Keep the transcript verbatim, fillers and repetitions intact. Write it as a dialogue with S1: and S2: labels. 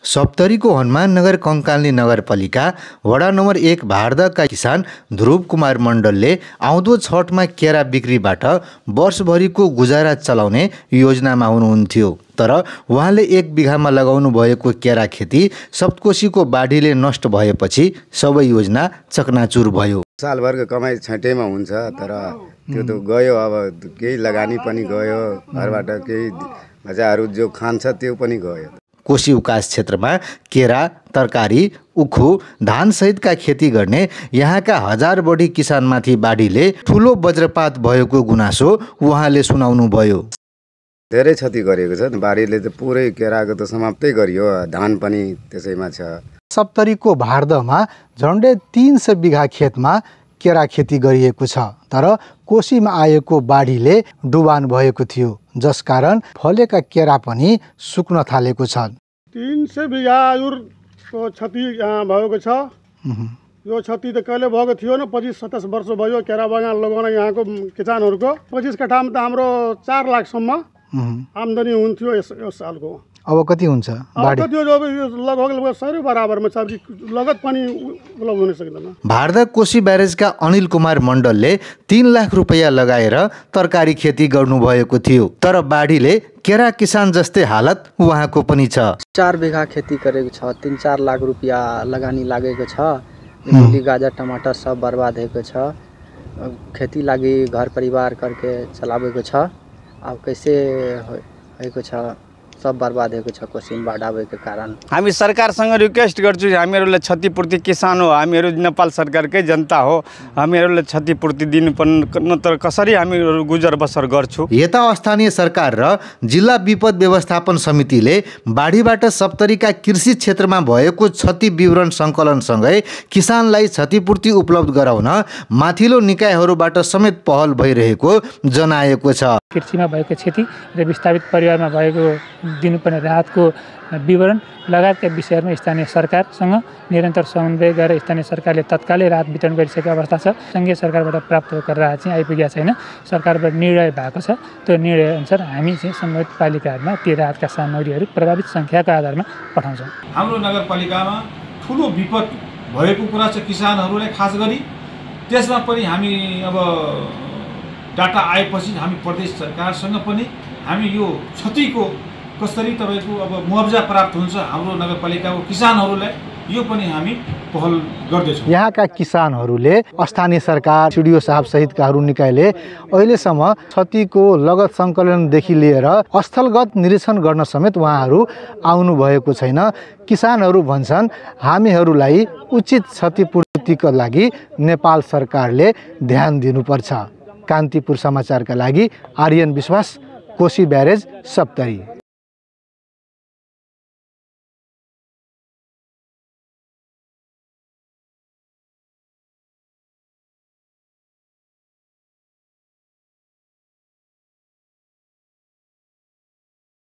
S1: सप्तरीको हनुमाननगर कंकालनी नगरपालिका वडा नम्बर एक भारदका किसान ध्रुव कुमार मण्डलले आउँदो छठमा केरा बिक्रीबाट वर्षभरिको गुजारा चलाउने योजनामा हुनुहुन्थ्यो। तर उहाँले एक बिघामा लगाउनु भएको केरा खेती सप्तकोशीको बाढीले नष्ट भएपछि सबै योजना चकनाचुर भयो।
S2: सालभरको कमाइ छैटैमा हुन्छ, तर त्यो त गयो। अब केही लगानी पनि गयो, घरबाट केही बजारहरू जो खान्छ त्यो पनि गयो।
S1: कोशी उकास क्षेत्रमा केरा, तरकारी, उखु, धान सहितका खेती गर्ने यहाँका हजार बढी किसानमाथि बाढीले ठुलो वज्रपात भएको गुनासो उहाँले सुनाउनु भयो।
S2: धेरै क्षति गरेको छ बाढीले, त पुरै केराको त समाप्तै गरियो, धान पनि त्यसैमा छ।
S3: सप्तरीको भारदमा झन्डै तीन सय बिघा खेतमा केरा खेती गरिएको छ, तर कोशीमा आएको बाढीले डुबान भएको थियो, जसकारण फलेका केरा पनि सुक्न थालेको छ।
S4: तीन सय बिघा आयुरको क्षति भएको छ। यो क्षति त कहिले भएको थियो न, पच्चिस सत्ताइस वर्ष भयो केरा बगान लगाउन यहाँको किसानहरूको। पच्चिस कठामा त हाम्रो चार लाखसम्म आम्दानी हुन्थ्यो यस सालको।
S3: अब कति हुन्छ?
S4: लगभग लगभग सबै बराबरमा छ, लगत पनि उपलब्ध हुन सक्दैन।
S1: भारदा कोशी ब्यारेजका अनिल कुमार मण्डलले तीन लाख रुपैयाँ लगाएर तरकारी खेती गर्नुभएको थियो, तर बाढीले केरा किसान जस्तै हालत उहाँको पनि छ।
S5: चार बिघा खेती गरेको छ, तीन चार लाख रुपैयाँ लगानी लागेको छ। मूली, गाजर, टमाटर सब बर्बाद भएको छ। खेती लागि घर परिवार करके चलाबेको छ। अब कैसे भएको छ, सब बर्बाद भएको छ कोशीमा बाढ आएको कारण।
S6: हामी सरकारसँग रिक्वेस्ट गर्छु, हामीहरूले क्षतिपूर्ति किसान हो, हामीहरू नेपाल सरकारकै जनता हो, हामीहरूले क्षतिपूर्ति दिनुपर्ने, नत्र कसरी हामीहरू गुजर बसर गर्छौँ।
S1: यता स्थानीय सरकार र जिल्ला विपद व्यवस्थापन समितिले बाढीबाट सप्तरीका कृषि क्षेत्रमा भएको क्षति विवरण सङ्कलनसँगै किसानलाई क्षतिपूर्ति उपलब्ध गराउन माथिल्लो निकायहरूबाट समेत पहल भइरहेको जनाएको छ।
S7: कृषिमा भएको क्षति र विस्थापित परिवारमा भएको दिनुपर्ने राहतको विवरण लगायतका विषयहरूमा स्थानीय सरकारसँग निरन्तर समन्वय गरेर स्थानीय सरकारले तत्कालै राहत वितरण गरिसकेको अवस्था छ। सङ्घीय सरकारबाट प्राप्त भएको राहत चाहिँ आइपुगेको छैन। सरकारबाट निर्णय भएको छ, त्यो निर्णय अनुसार हामी चाहिँ सम्बन्धित पालिकाहरूमा ती राहतका सामग्रीहरू प्रभावित सङ्ख्याको आधारमा पठाउँछौँ।
S8: हाम्रो नगरपालिकामा ठुलो विपद भएको कुरा छ किसानहरूलाई खास गरी। त्यसमा पनि हामी अब डाटा आएपछि हामी प्रदेश सरकारसँग पनि हामी यो क्षतिको कसरी तपाईँको अब मुआवजा प्राप्त हुन्छ हाम्रो नगरपालिकाको किसानहरूलाई, यो पनि हामी पहल गर्दैछौँ।
S3: यहाँका किसानहरूले स्थानीय सरकार, सिडिओ साहब सहितकाहरू निकायले अहिलेसम्म क्षतिको लगत सङ्कलनदेखि लिएर स्थलगत निरीक्षण गर्न समेत उहाँहरू आउनुभएको छैन। किसानहरू भन्छन् हामीहरूलाई उचित क्षतिपूर्तिका लागि नेपाल सरकारले ध्यान दिनुपर्छ। कान्तिपुर समाचारका लागि आर्यन विश्वास, कोशी ब्यारेज, सप्तरी।